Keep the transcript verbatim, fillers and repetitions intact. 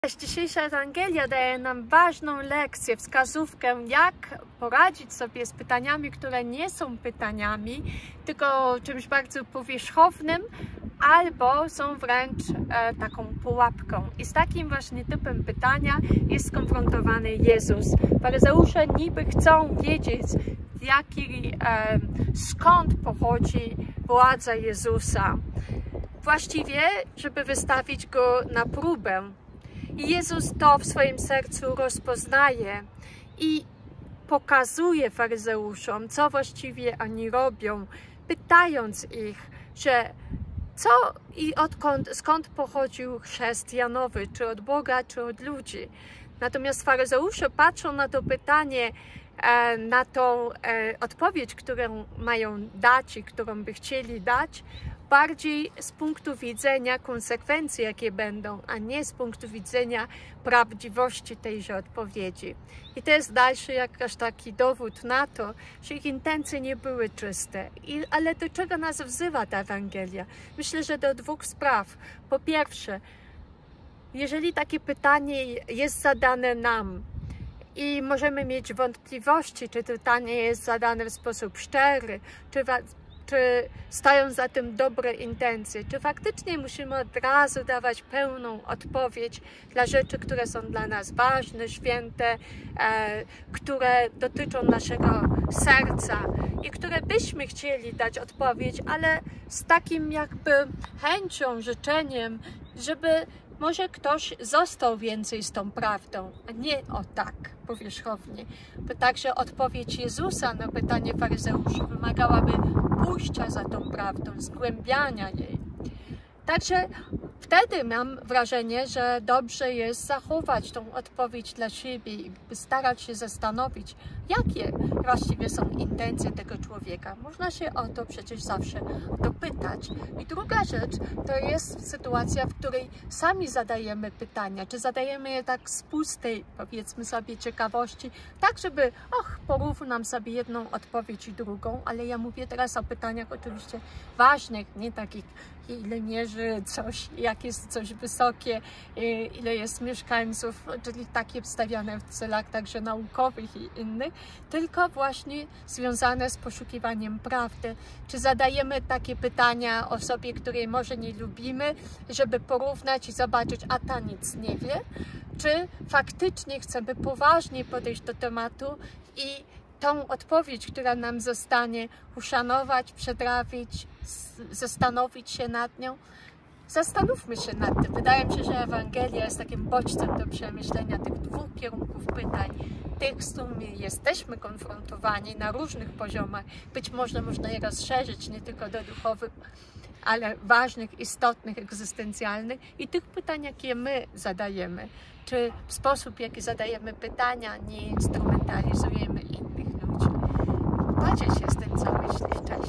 Dzisiejsza Ewangelia daje nam ważną lekcję, wskazówkę, jak poradzić sobie z pytaniami, które nie są pytaniami, tylko czymś bardzo powierzchownym, albo są wręcz e, taką pułapką. I z takim właśnie typem pytania jest skonfrontowany Jezus. Faryzeusze niby chcą wiedzieć, jaki, e, skąd pochodzi władza Jezusa. Właściwie, żeby wystawić go na próbę. I Jezus to w swoim sercu rozpoznaje i pokazuje faryzeuszom, co właściwie oni robią, pytając ich, że co i odkąd, skąd pochodził chrzest Janowy, czy od Boga, czy od ludzi. Natomiast faryzeusze patrzą na to pytanie, na tą odpowiedź, którą mają dać i którą by chcieli dać, bardziej z punktu widzenia konsekwencji, jakie będą, a nie z punktu widzenia prawdziwości tejże odpowiedzi. I to jest dalszy jakaś taki dowód na to, że ich intencje nie były czyste. I, ale do czego nas wzywa ta Ewangelia? Myślę, że do dwóch spraw. Po pierwsze, jeżeli takie pytanie jest zadane nam, i możemy mieć wątpliwości, czy to pytanie jest zadane w sposób szczery, czy, czy stoją za tym dobre intencje, czy faktycznie musimy od razu dawać pełną odpowiedź dla rzeczy, które są dla nas ważne, święte, e, które dotyczą naszego serca i które byśmy chcieli dać odpowiedź, ale z takim jakby chęcią, życzeniem, żeby może ktoś został więcej z tą prawdą, a nie o tak powierzchownie. Bo także odpowiedź Jezusa na pytanie faryzeuszy wymagałaby pójścia za tą prawdą, zgłębiania jej. Także wtedy mam wrażenie, że dobrze jest zachować tą odpowiedź dla siebie i starać się zastanowić, jakie właściwie są intencje tego człowieka. Można się o to przecież zawsze dopytać. I druga rzecz to jest sytuacja, w której sami zadajemy pytania, czy zadajemy je tak z pustej, powiedzmy sobie, ciekawości, tak żeby, och, porównam sobie jedną odpowiedź i drugą, ale ja mówię teraz o pytaniach oczywiście ważnych, nie takich, ile mierzy coś, jak jest coś wysokie, ile jest mieszkańców, czyli takie wstawiane w celach także naukowych i innych, tylko właśnie związane z poszukiwaniem prawdy. Czy zadajemy takie pytania osobie, której może nie lubimy, żeby porównać i zobaczyć, a ta nic nie wie, czy faktycznie chcemy poważnie podejść do tematu i tą odpowiedź, która nam zostanie, uszanować, przedrawić, zastanowić się nad nią. Zastanówmy się nad tym. Wydaje mi się, że Ewangelia jest takim bodźcem do przemyślenia tych dwóch kierunków pytań. Tych, z którymi jesteśmy konfrontowani na różnych poziomach. Być może można je rozszerzyć nie tylko do duchowych, ale ważnych, istotnych, egzystencjalnych. I tych pytań, jakie my zadajemy. Czy w sposób, jaki zadajemy pytania, nie instrumentalizujemy innych ludzi. Podziel się z tym, co myślisz.